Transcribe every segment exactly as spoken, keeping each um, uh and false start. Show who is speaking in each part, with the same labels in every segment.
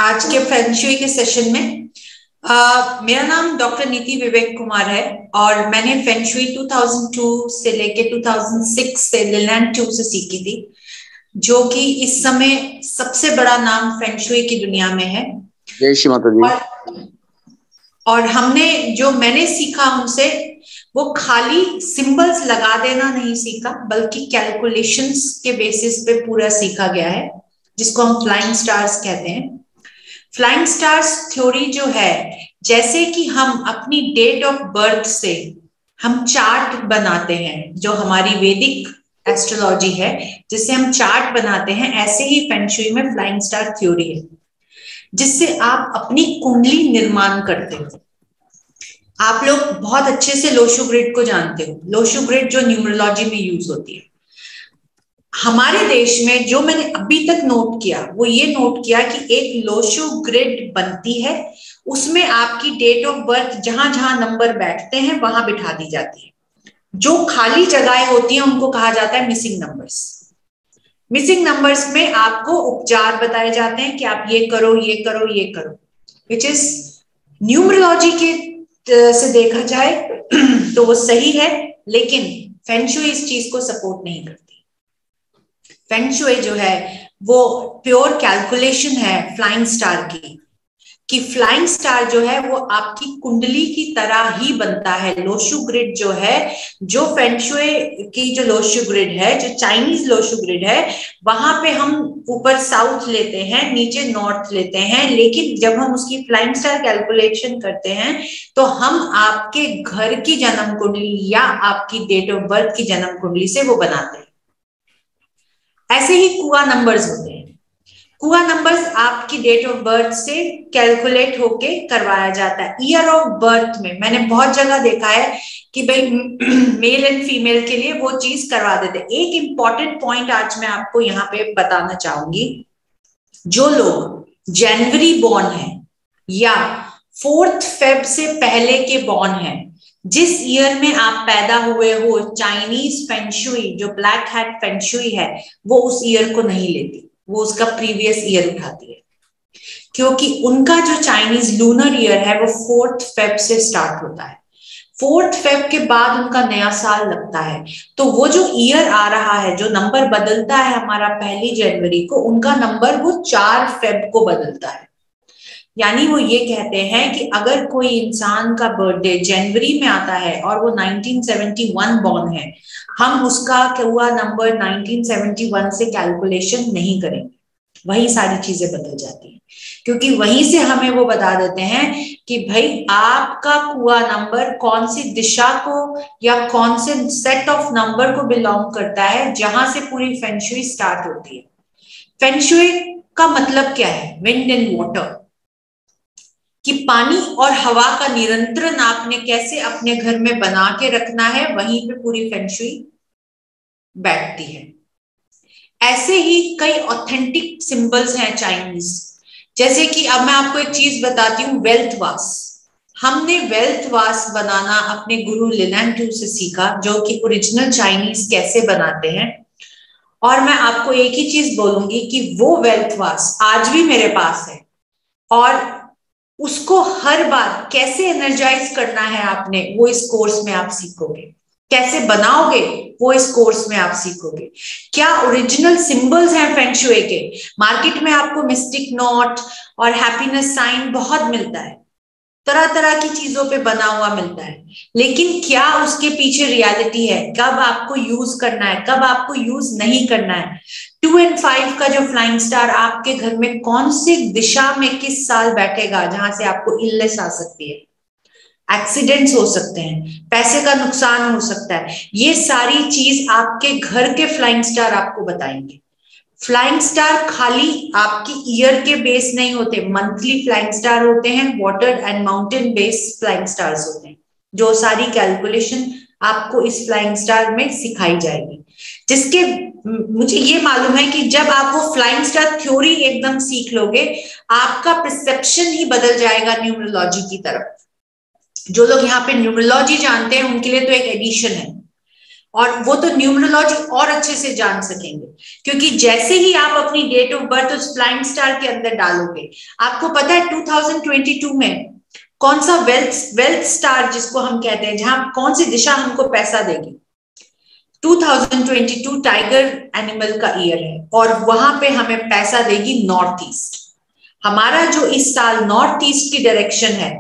Speaker 1: आज के फेंगशुई के सेशन में। uh, मेरा नाम डॉक्टर नीति विवेक कुमार है और मैंने फेंगशुई दो हज़ार दो से लेके दो हज़ार छह से लिलैंड टू से सीखी थी, जो कि इस समय सबसे बड़ा नाम फेंगशुई की दुनिया में है।
Speaker 2: जय श्री माता जी।
Speaker 1: और, और हमने जो मैंने सीखा उनसे वो खाली सिंबल्स लगा देना नहीं सीखा, बल्कि कैलकुलेशंस के बेसिस पे पूरा सीखा गया है, जिसको हम फ्लाइंग स्टार्स कहते हैं। फ्लाइंग स्टार्स थ्योरी जो है, जैसे कि हम अपनी डेट ऑफ बर्थ से हम चार्ट बनाते हैं, जो हमारी वैदिक एस्ट्रोलॉजी है जिससे हम चार्ट बनाते हैं, ऐसे ही फेंगशुई में फ्लाइंग स्टार थ्योरी है, जिससे आप अपनी कुंडली निर्माण करते हो। आप लोग बहुत अच्छे से लोशो ग्रिड को जानते हो। लोशो ग्रिड जो न्यूमरोलॉजी में यूज होती है। हमारे देश में जो मैंने अभी तक नोट किया वो ये नोट किया कि एक लोशो ग्रिड बनती है, उसमें आपकी डेट ऑफ बर्थ जहां जहां नंबर बैठते हैं वहां बिठा दी जाती है। जो खाली जगहें होती हैं उनको कहा जाता है मिसिंग नंबर्स। मिसिंग नंबर्स में आपको उपचार बताए जाते हैं कि आप ये करो ये करो ये करो, विच इज न्यूमरोलॉजी के से देखा जाए तो वो सही है, लेकिन फेंगशुई इस चीज को सपोर्ट नहीं करती। फेंगशुई जो है वो प्योर कैलकुलेशन है फ्लाइंग स्टार की, कि फ्लाइंग स्टार जो है वो आपकी कुंडली की तरह ही बनता है। लोशो ग्रिड जो है, जो फेंगशुई की जो लोशो ग्रिड है, जो चाइनीज लोशो ग्रिड है, वहां पे हम ऊपर साउथ लेते हैं, नीचे नॉर्थ लेते हैं, लेकिन जब हम उसकी फ्लाइंग स्टार कैलकुलेशन करते हैं तो हम आपके घर की जन्म कुंडली या आपकी डेट ऑफ बर्थ की जन्म कुंडली से वो बनाते हैं। ऐसे ही कुआ नंबर्स होते हैं। कुआ नंबर्स आपकी डेट ऑफ बर्थ से कैलकुलेट होके करवाया जाता है। ईयर ऑफ बर्थ में मैंने बहुत जगह देखा है कि भाई मेल एंड फीमेल के लिए वो चीज करवा देते हैं। एक इंपॉर्टेंट पॉइंट आज मैं आपको यहाँ पे बताना चाहूंगी। जो लोग जनवरी बॉर्न है या फोर्थ फेब से पहले के बॉर्न है, जिस ईयर में आप पैदा हुए हो, चाइनीज फेंगशुई जो ब्लैक हैट फेंगशुई है वो उस ईयर को नहीं लेती, वो उसका प्रीवियस ईयर उठाती है, क्योंकि उनका जो चाइनीज लूनर ईयर है वो फोर्थ फेब से स्टार्ट होता है। फोर्थ फेब के बाद उनका नया साल लगता है, तो वो जो ईयर आ रहा है, जो नंबर बदलता है हमारा पहली जनवरी को, उनका नंबर वो चार फेब को बदलता है। यानी वो ये कहते हैं कि अगर कोई इंसान का बर्थडे जनवरी में आता है और वो नाइनटीन सेवेंटी वन बॉर्न है, हम उसका हुआ नंबर नाइनटीन सेवेंटी वन से कैलकुलेशन नहीं करेंगे। वही सारी चीजें बदल जाती हैं, क्योंकि वहीं से हमें वो बता देते हैं कि भाई आपका कुआ नंबर कौन सी दिशा को या कौन से सेट ऑफ नंबर को बिलोंग करता है, जहां से पूरी फेंगशुई स्टार्ट होती है। फेंगशुई का मतलब क्या है? विंड एंड वाटर, कि पानी और हवा का निरंतरण आपने कैसे अपने घर में बना के रखना है, वहीं पे पूरी फेंगशुई बैठती है। ऐसे ही कई ऑथेंटिक सिंबल्स हैं चाइनीज, जैसे कि अब मैं आपको एक चीज बताती हूँ, वेल्थ वास। हमने वेल्थ वास बनाना अपने गुरु लिलैंड टू से सीखा, जो कि ओरिजिनल चाइनीज कैसे बनाते हैं। और मैं आपको एक ही चीज बोलूंगी कि वो वेल्थ वास आज भी मेरे पास है, और उसको हर बार कैसे एनर्जाइज करना है आपने, वो इस कोर्स में आप सीखोगे। कैसे बनाओगे वो इस कोर्स में आप सीखोगे। क्या ओरिजिनल सिंबल्स हैं फेंगशुई के। मार्केट में आपको मिस्टिक नॉट और हैप्पीनेस साइन बहुत मिलता है, तरह तरह की चीजों पे बना हुआ मिलता है, लेकिन क्या उसके पीछे रियलिटी है? कब आपको यूज करना है, कब आपको यूज नहीं करना है। टू एंड फाइव का जो फ्लाइंग स्टार आपके घर में कौन सी दिशा में किस साल बैठेगा, जहां से आपको इलनेस आ सकती है, एक्सीडेंट्स हो सकते हैं, पैसे का नुकसान हो सकता है, ये सारी चीज आपके घर के फ्लाइंग स्टार आपको बताएंगे। फ्लाइंग स्टार खाली आपकी ईयर के बेस नहीं होते, मंथली फ्लाइंग स्टार होते हैं, water and mountain base flying stars होते हैं। जो सारी कैलकुलेशन आपको इस फ्लाइंग स्टार में सिखाई जाएगी, जिसके मुझे ये मालूम है कि जब आप वो फ्लाइंग स्टार थ्योरी एकदम सीख लोगे, आपका परसेप्शन ही बदल जाएगा न्यूमरोलॉजी की तरफ। जो लोग यहाँ पे न्यूमरोलॉजी जानते हैं उनके लिए तो एक एडिशन है, और वो तो न्यूमरोलॉजी और अच्छे से जान सकेंगे, क्योंकि जैसे ही आप अपनी डेट ऑफ बर्थ उस फ्लाइंग स्टार के अंदर डालोगे, आपको पता है टू थाउजेंड ट्वेंटी टू में कौन सा वेल्थ वेल्थ स्टार जिसको हम कहते हैं, जहां कौन सी दिशा हमको पैसा देगी, two thousand twenty two tiger animal का ईयर है और वहां पे हमें पैसा देगी नॉर्थ ईस्ट। हमारा जो इस साल नॉर्थ ईस्ट की डायरेक्शन है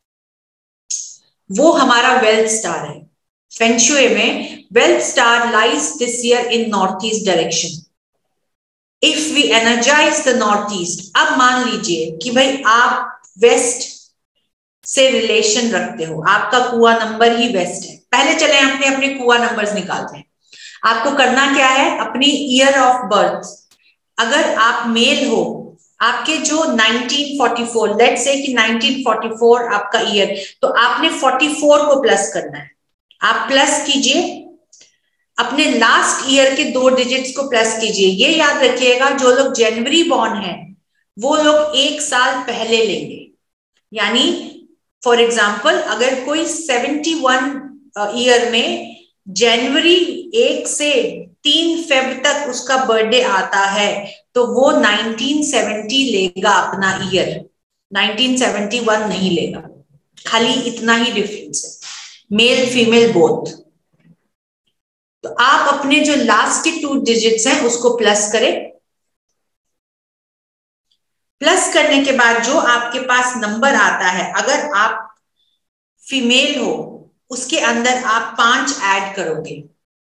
Speaker 1: वो हमारा वेल्थ स्टार है। फेंग शुई में wealth star lies this year in north east direction. If we energise the north east, अब मान लीजिए कि भाई आप वेस्ट से रिलेशन रखते हो, आपका कुआ नंबर ही वेस्ट है। पहले चले अपने अपने कुआ नंबर्स निकालते हैं। आपको करना क्या है, अपनी ईयर ऑफ बर्थ, अगर आप मेल हो, आपके जो nineteen forty four, let's say कि नाइनटीन फोर्टी फोर आपका ईयर, तो आपने फोर्टी फोर को प्लस करना है। आप प्लस कीजिए, अपने लास्ट ईयर के दो डिजिट्स को प्लस कीजिए। ये याद रखिएगा जो लोग जनवरी बॉर्न है वो लोग एक साल पहले लेंगे। यानी फॉर एग्जाम्पल अगर कोई सेवेंटी वन ईयर में जनवरी एक से तीन फेब तक उसका बर्थडे आता है तो वो नाइनटीन सेवेंटी लेगा अपना ईयर, नाइनटीन सेवेंटी वन नहीं लेगा। खाली इतना ही डिफरेंस है, मेल फीमेल बोथ। तो आप अपने जो लास्ट के टू डिजिट्स हैं उसको प्लस करें। प्लस करने के बाद जो आपके पास नंबर आता है, अगर आप फीमेल हो उसके अंदर आप पांच ऐड करोगे,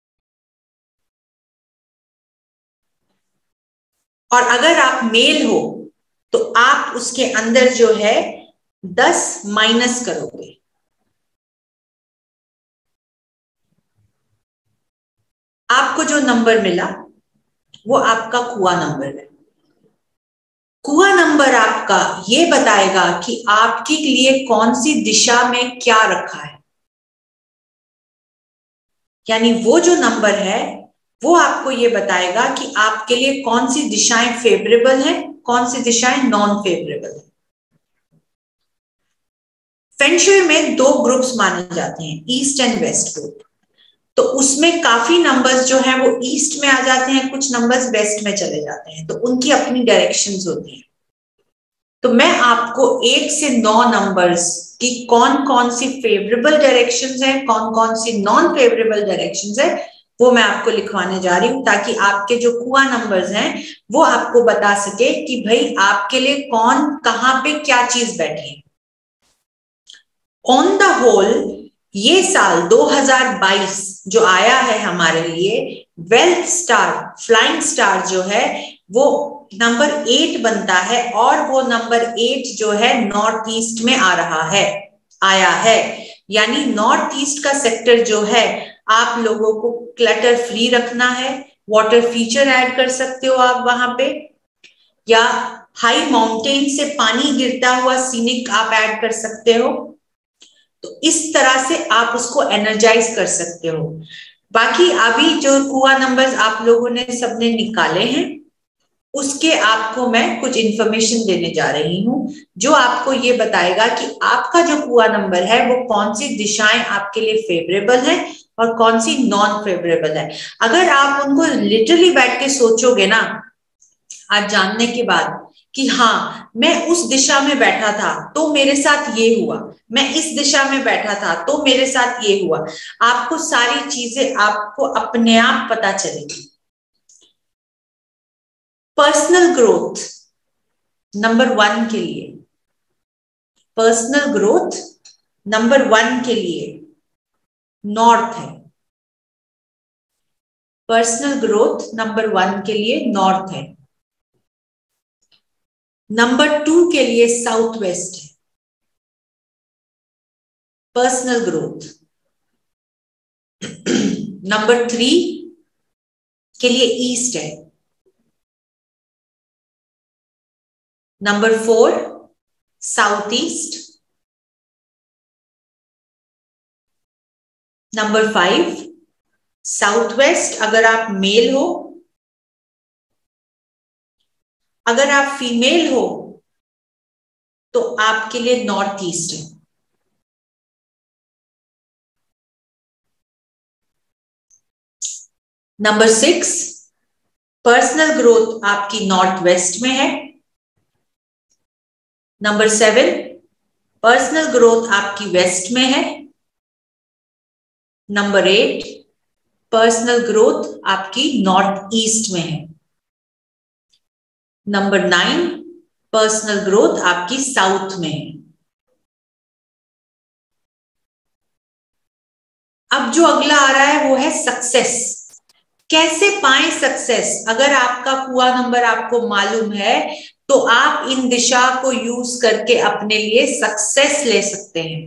Speaker 1: और अगर आप मेल हो तो आप उसके अंदर जो है दस माइनस करोगे। आपको जो नंबर मिला वो आपका कुआ नंबर है। कुआ नंबर आपका ये बताएगा कि आपके लिए कौन सी दिशा में क्या रखा है। यानी वो जो नंबर है वो आपको ये बताएगा कि आपके लिए कौन सी दिशाएं फेवरेबल है, कौन सी दिशाएं नॉन फेवरेबल है। फेंग शुई में दो ग्रुप्स माने जाते हैं, ईस्ट एंड वेस्ट ग्रुप। तो उसमें काफी नंबर्स जो है वो ईस्ट में आ जाते हैं, कुछ नंबर्स वेस्ट में चले जाते हैं, तो उनकी अपनी डायरेक्शंस होती हैं। तो मैं आपको एक से नौ नंबर्स की कौन कौन सी फेवरेबल डायरेक्शंस है, कौन कौन सी नॉन फेवरेबल डायरेक्शंस है, वो मैं आपको लिखवाने जा रही हूं, ताकि आपके जो कुआ नंबर्स हैं वो आपको बता सके कि भाई आपके लिए कौन कहां पे क्या चीज बैठी है। ऑन द होल ये साल दो हज़ार बाईस जो आया है हमारे लिए, वेल्थ स्टार फ्लाइंग स्टार जो है वो नंबर एट बनता है, और वो नंबर एट जो है नॉर्थ ईस्ट में आ रहा है, आया है। यानी नॉर्थ ईस्ट का सेक्टर जो है आप लोगों को क्लटर फ्री रखना है। वाटर फीचर ऐड कर सकते हो आप वहां पे, या हाई माउंटेन से पानी गिरता हुआ सीनिक आप ऐड कर सकते हो। तो इस तरह से आप उसको एनर्जाइज कर सकते हो। बाकी अभी जो कुआ नंबर्स आप लोगों ने सबने निकाले हैं उसके आपको मैं कुछ इंफॉर्मेशन देने जा रही हूं, जो आपको ये बताएगा कि आपका जो कुआ नंबर है वो कौन सी दिशाएं आपके लिए फेवरेबल है और कौन सी नॉन फेवरेबल है। अगर आप उनको लिटरली बैठ के सोचोगे ना आज जानने के बाद कि हाँ मैं उस दिशा में बैठा था तो मेरे साथ ये हुआ, मैं इस दिशा में बैठा था तो मेरे साथ ये हुआ, आपको सारी चीजें आपको अपने आप पता चलेगी। पर्सनल ग्रोथ नंबर वन के लिए, पर्सनल ग्रोथ नंबर वन के लिए नॉर्थ है। पर्सनल ग्रोथ नंबर वन के लिए नॉर्थ है। नंबर टू के लिए साउथ वेस्ट है पर्सनल ग्रोथ। नंबर थ्री के लिए ईस्ट है। Number four south east. Number five south west अगर आप मेल हो। अगर आप फीमेल हो तो आपके लिए नॉर्थ ईस्ट है। नंबर सिक्स, पर्सनल ग्रोथ आपकी नॉर्थ वेस्ट में है। नंबर सेवन, पर्सनल ग्रोथ आपकी वेस्ट में है। नंबर एट, पर्सनल ग्रोथ आपकी नॉर्थ ईस्ट में है। नंबर नाइन, पर्सनल ग्रोथ आपकी साउथ में है। अब जो अगला आ रहा है वो है सक्सेस। कैसे पाएं सक्सेस? अगर आपका कुआ नंबर आपको मालूम है तो आप इन दिशा को यूज करके अपने लिए सक्सेस ले सकते हैं।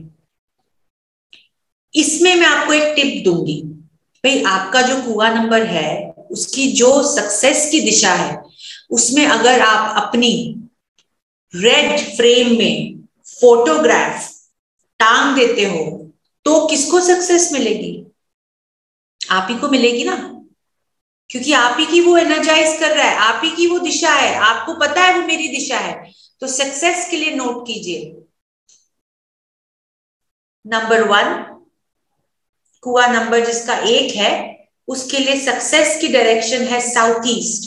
Speaker 1: इसमें मैं आपको एक टिप दूंगी, भाई आपका जो कुआ नंबर है उसकी जो सक्सेस की दिशा है उसमें अगर आप अपनी रेड फ्रेम में फोटोग्राफ टांग देते हो तो किसको सक्सेस मिलेगी? आप ही को मिलेगी ना, क्योंकि आप ही की वो एनर्जाइज कर रहा है, आप ही की वो दिशा है, आपको पता है वो मेरी दिशा है। तो सक्सेस के लिए नोट कीजिए, नंबर वन, कुआ नंबर जिसका एक है उसके लिए सक्सेस की डायरेक्शन है south east.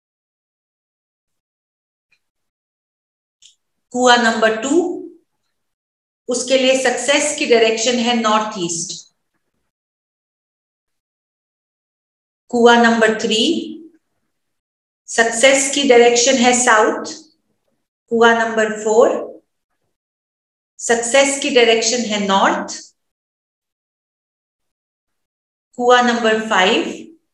Speaker 1: Kua number two, उसके लिए सक्सेस की डायरेक्शन है north east. Kua number three, success की डायरेक्शन है south. Kua number four, success की डायरेक्शन है नॉर्थ। कुआ नंबर फाइव,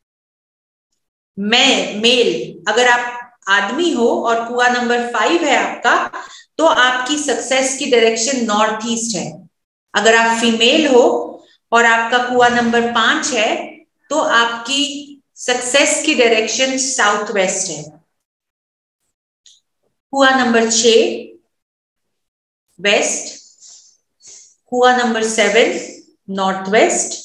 Speaker 1: मैं मेल, अगर आप आदमी हो और कुआ नंबर फाइव है आपका तो आपकी सक्सेस की डायरेक्शन नॉर्थ ईस्ट है। अगर आप फीमेल हो और आपका कुआ नंबर पांच है तो आपकी सक्सेस की डायरेक्शन साउथ वेस्ट है। कुआ नंबर छह west, kua number seven north west,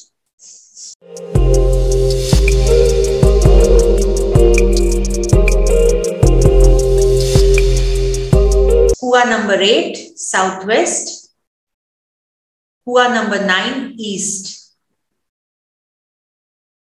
Speaker 1: kua number eight south west, kua number nine east.